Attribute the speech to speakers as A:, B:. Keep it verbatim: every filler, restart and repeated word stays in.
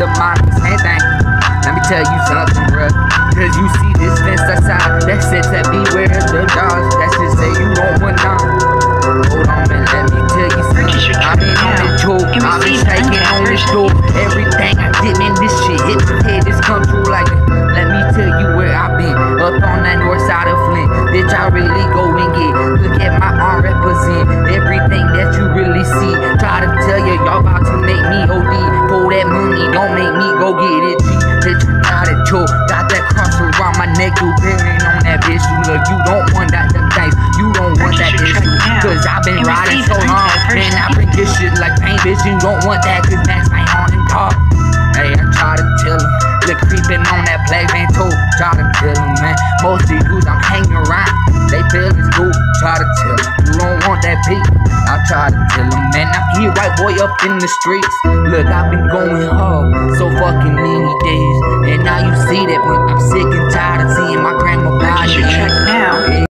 A: the mind, same thing. Let me tell you something, bruh. Cause you see this fence outside, that says that beware the dogs. That should say you don't want none. Hold on and let me tell you something. I've been on the joke, I've been shaking on this door. Everything I did, man, this shit hit my head, this come true like it. Let me tell you where I've been, up on that north side of Flint. Bitch, I really go and get, look at my arm represent everything that you really see. Try to tell you, y'all about to make me O D. Pull that money, don't make me go get it, G. Bitch, you got it, choke, got that cross around my neck, you bearing on that bitch. You look, you don't want that, them things, you don't want that bitch. Cause I've been riding so long, man, I bring this shit like pain, bitch. You don't want that, cause that's my on and dog. Hey, I try to tell him, look creeping on that black man too. Try to tell him, man, most of these dudes I'm hanging around, they feel it's cool. Try to tell him, you don't want that beat. I try to tell him, man, I'm here, white boy up in the streets. Look, I've been going hard so fucking many days, and now you see that when I'm sick and tired of seeing my grandma body.